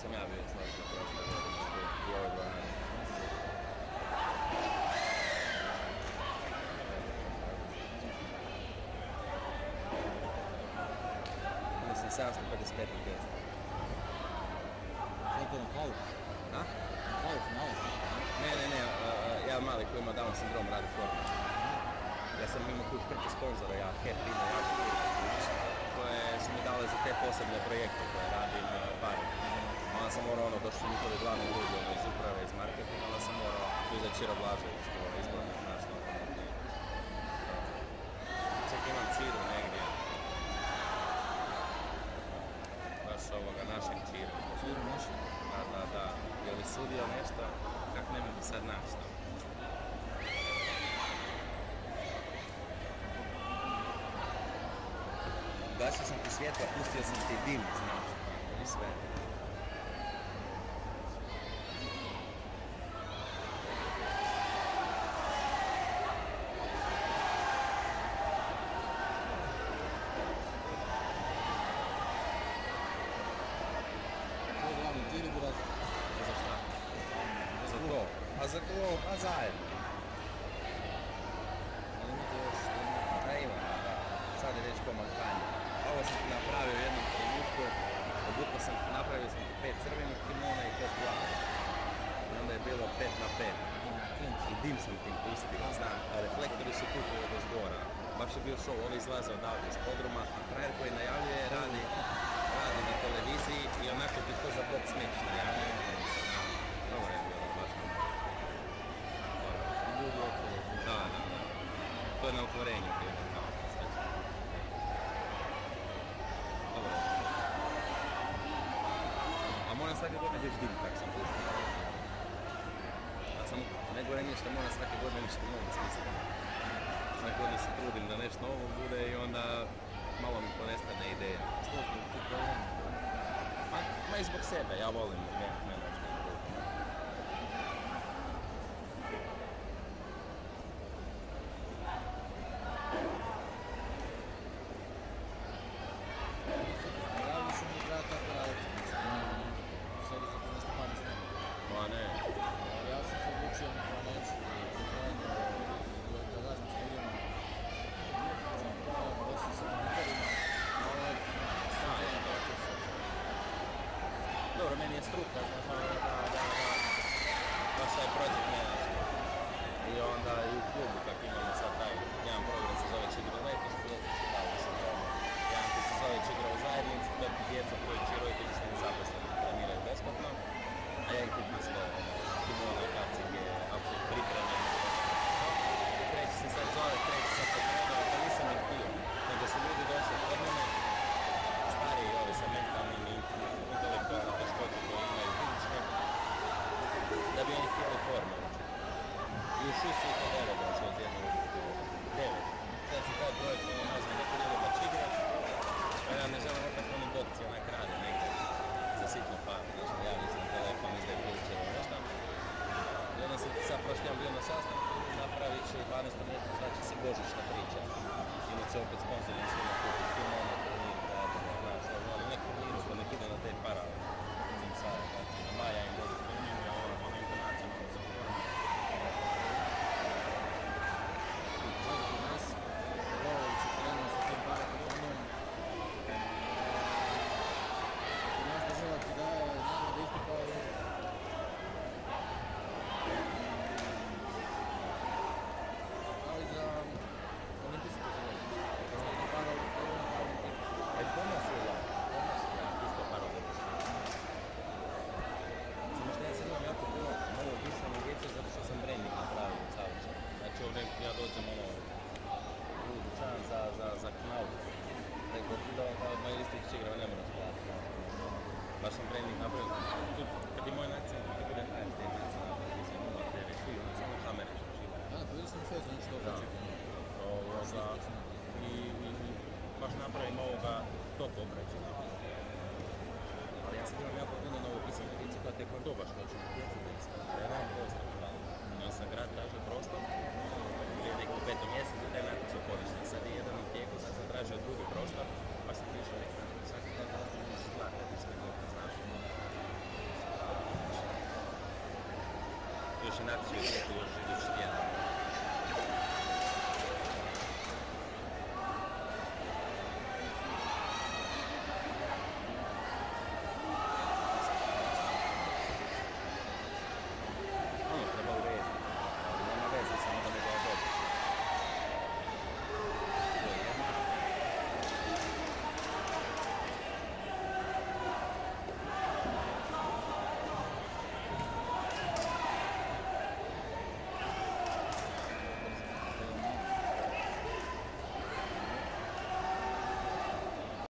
sam ja bio složio prošle godine i ove dvorane. Mislim 755 mjesta. Sve to na kraju? A? Na kraju finale? Ne, ja mali koji ima Down sindrom radi formu. Ja sam imao tu hrpu sponzora, ja HEP ima jako koje su mi dali za te posebne projekte koje radim bari. Onda sam morao došli su njihovi glavni ljudi iz uprave, iz marketinga, onda sam morao uzeti Čiro Blažević, izbornik naš nogometni. Čak imam Čiru negdje. Baš ovoga našeg Čiru. Čiru našeg? Da. Je li sudio nešto? Kak ne mogu sad naći to? Gasio sam ti svjetla, pustio sam ti dim, znaš, i sve. To je glavni cilj ili raz? Za šta? Za to. A za to, a zajedno. Ali imate još... Da imam, da. Sad je već pomakanje. Ovo sam ti napravio u jednom trenutku, napravio sam ti 5 crvenih kimona i 5 plavih. I onda je bilo 5 na 5. I dim sam tim pustio, znam, a reflektori su tu od zgora. Baš je bio show, ovi izlaze odavde iz podruma, a frajer koji najavljuje radi na televiziji i onako bi to za bok smiješ najavljuje. Dobro je bilo, baš dobro. Ljudi okolo. Da. To je na otvorenju bilo, kao sve. Dobro. A moram svake godine već dim kak sam pustio. Najgore mi je što moram svake godine nešto novo smisliti. Svake godine se trudim da nešto novo bude i onda malo mi ponestane ideja. Što je to problem? Ma i zbog sebe, ja volim menadžment. Radiš mi treba tako raditi. Sad je zato nešto pali s nema. Ma ne. Ja sam se odlučio na to neću da razmišljam s ljudima. Da sam se komentarima, ali stvarno da to se. Dobro, meni je struka, znaš, baš taj project management. I onda i u klubu, kak imamo sad taj jedan program se zove Čigra letos, dali sam to. Jedan koji se zove Čigra u zajednici, to ti djeca koji će roditelji su nezaposleni, treniraju besplatno. A jedan klub isto, kimona, kacige, apsolutno pripremljeni. Treći se sad zove, treći sam pokrenuo, to nisam ih htio. Nego su ljudi došli kod mene, stariji ovi sa mentalnim i intelektualnim teškoće koje imaju fizičke, da bi oni htjeli formu. I u šusu je to 9 da se od jednog uliku. 9. Sad se taj projekt nazvan neko ljudi da će igrati, a ja ne želim opet onim bokci onak radi negdje za sitnu paru, znači javim se na telefon, izdaje ključe ili nešto. I onda sam sad prošli jedan bio na sastanku, napravit će u 12. mjesecu, znači se božićna priča. Imat će opet sponsorim svima kupiti kimona, turnir, znaš, ali ne turniru, pa nek ide na te parale. Uzim sad, znači na Maja im dođu turnir, ja ona intonacija malo za formu. Kod nas, Lovović je krenuo sa tim paraturnom. Kod nas država ti daje nama da isto kao i za olimpijske zavoje. Kao što je paraolimpijske. E, kod nas je isto paraolimpijske. Samo što ja sam imam jako puno malo više djece zato što sam branding napravio u Cavića. Znači ovdje ja dođem u dućan za knaut. Tako da od moje liste Čigrava ne moram splatiti. Baš sam branding napravio. Kad je moj nacionalni, tako da je te nacionalne, mislim 0,9 svi, ono samo kamere što živa. Da, to vidio sam u Facebooku što obraćam. I baš napravim ovoga top obraćanja. Ali ja sad imam jako puno novopisane djece koja taekwondo baš hoću djece da iskada. Ja nemam prostor. Ja sam grad tražio prostor, prije nekom 5. mjesecu taj natječaj poništen. Sad je jedan u tijeku, sad sam tražio drugi prostor, pa sam prišao neki svaki dan dolazim iz Zlata, ti sve dobro znaš. sljedeći natječaj u još idući tjedan.